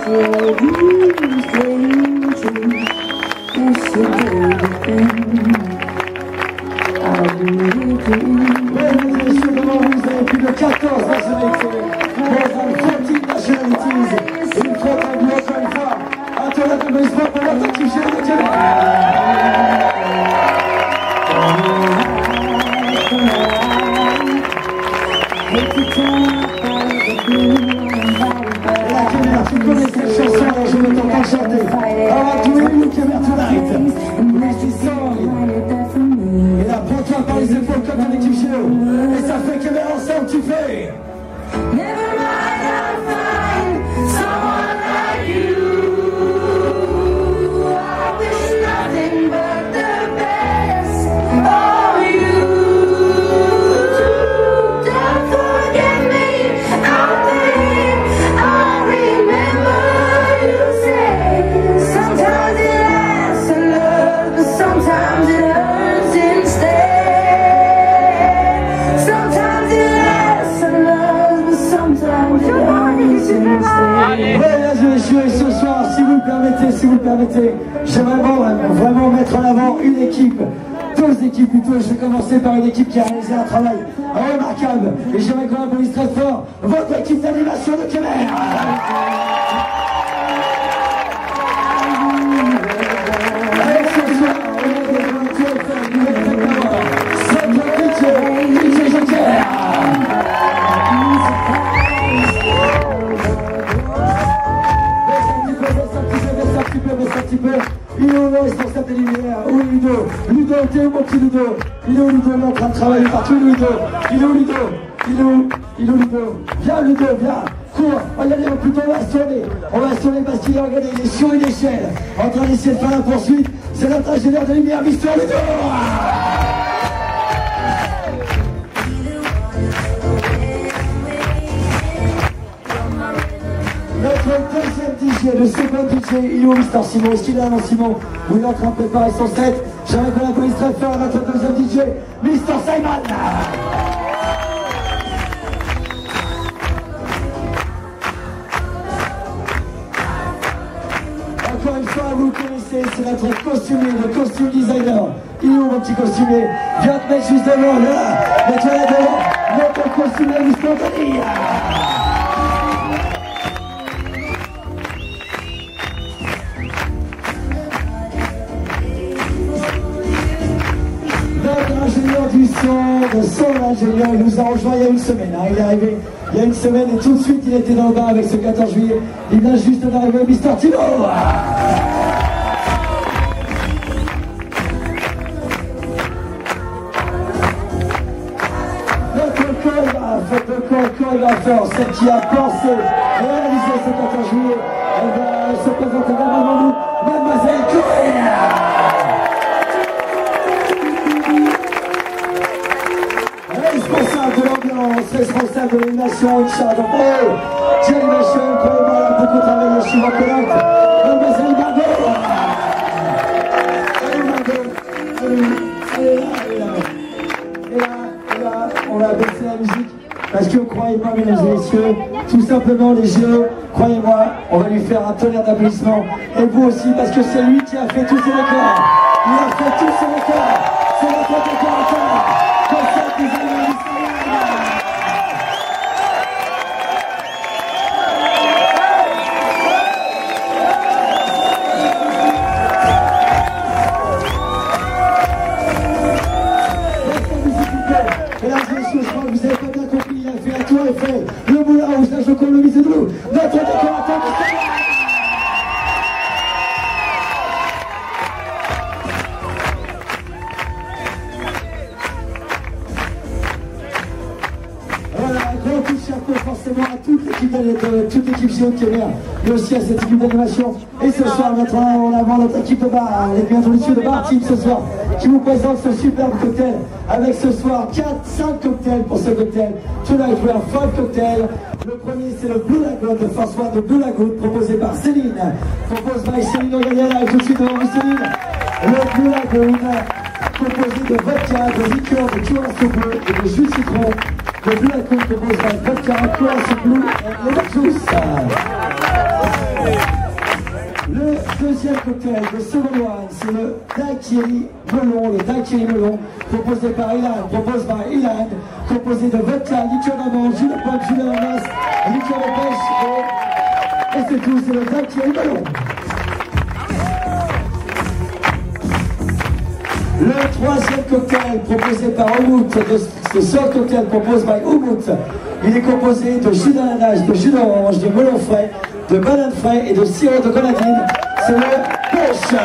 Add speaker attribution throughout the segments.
Speaker 1: J'aimerais vraiment mettre en avant une équipe, deux équipes plutôt. Je vais commencer par une équipe qui a réalisé un travail remarquable. Et j'aimerais qu'on applaudisse très fort votre équipe d'animation de Kemer. Il est où le responsable des lumières? Où est Ludo? Ludo, t'es où mon petit Ludo? Il est où Ludo? Il est en train de travailler partout, Ludo. Il est où Ludo? Il est où? Il est où Ludo? Viens Ludo, viens, cours. On va y aller, plutôt on va se tourner. On va se tourner parce qu'il est, regardez, il est sur une échelle, en train d'essayer de faire la poursuite. C'est notre ingénieur de lumière, Mister Ludo. Notre deuxième DJ, le second DJ, il est où Mister Simon? Est-ce qu'il est là, non Simon? Ou il est en train de préparer son set? J'aimerais qu'on applaudisse très fort à notre deuxième DJ, Mister Simon. Encore une fois, vous le connaissez, c'est notre costumier, le costume designer. Il est où mon petit costumier? Viens te mettre juste devant, là. Mets-toi là devant, notre costumier du spontané. Ingénieur du son ingénieur, il nous a rejoint il y a une semaine, hein. Il est arrivé il y a une semaine et tout de suite il était dans le bar avec ce 14 juillet. Il vient juste d'arriver, Mister Tino. Notre chorégraphe, celle qui a pensé et réalisé ce 14 juillet, elle va se présenter devant nous, Mademoiselle Chloé. Responsable de l'ambiance, responsable de l'animation, une charge d'animation, croyez-moi, elle a beaucoup travaillé chez vos collègues. Mademoiselle Margot. Allez Margot, allez là. Et là, on va baisser la musique. Parce que croyez-moi, mesdames et messieurs, tout simplement les jeux, croyez-moi, on va lui faire un tonnerre d'applaudissements. Et vous aussi, parce que c'est lui qui a fait tous ces décors. Il a fait tous ces décors. C'est notre décorateur. Comme ça, vous allez vous avez pas bien compris, il a fait à tout et fait le moulin rouge, la Joconde, le musée de l'eau, notre décorateur de voilà, un grand coup de chapeau forcément à toute l'équipe chez Kemer, mais aussi à cette équipe d'animation. Et ce soir, on a notre équipe de bar, les bientôt messieurs de bar team ce soir, qui vous présente ce superbe cocktail, avec ce soir 4-5 cocktails pour ce cocktail. Tonight we have 5 cocktails. Le premier c'est le Blue Lagoon de First One de Blue Lagoon, proposé par Céline. Proposé par Céline O'Gallien, là tout de suite devant vous Céline. Le Blue Lagoon, composé de vodka, de liqueur, de curaçao bleu et de jus de citron. Le Blue Lagoon composé par vodka, curaçao bleu et lemon juice. deuxième cocktail de second wine, c'est le daiquiri melon, proposé par Ilan, composé de vodka, liqueur d'amande, jus de pomme, jus d'ananas, liqueur de pêche et c'est tout, c'est le daiquiri melon. Le troisième cocktail proposé par Umut, ce seul cocktail proposé par Umut, il est composé de jus d'ananas, de jus d'orange, de melon frais, de banane frais et de sirop de grenadine. C'est le pêche.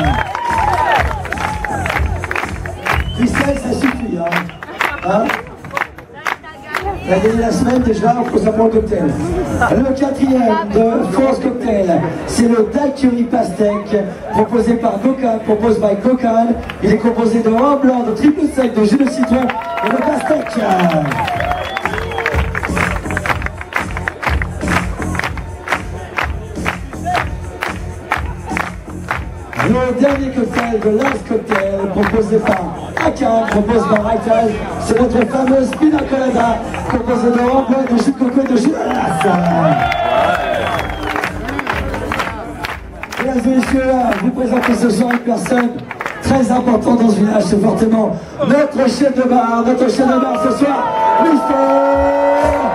Speaker 1: Christelle, ça suffit, hein? Il a gagné la semaine déjà, on peut savoir le cocktail. Le quatrième de Force Cocktail, c'est le daiquiri pastèque, proposé par Gokan, Il est composé de rhum blanc, de triple sec, de jus de citron et de pastèque. Le dernier cocktail de Last Cocktail, proposé par Akan, c'est notre fameuse pina colada, composée de rhum blanc, de jus de coco et de jus d'ananas. Mesdames et messieurs, vous présentez ce soir une personne très importante dans ce village, c'est fortement notre chef de bar ce soir, Mister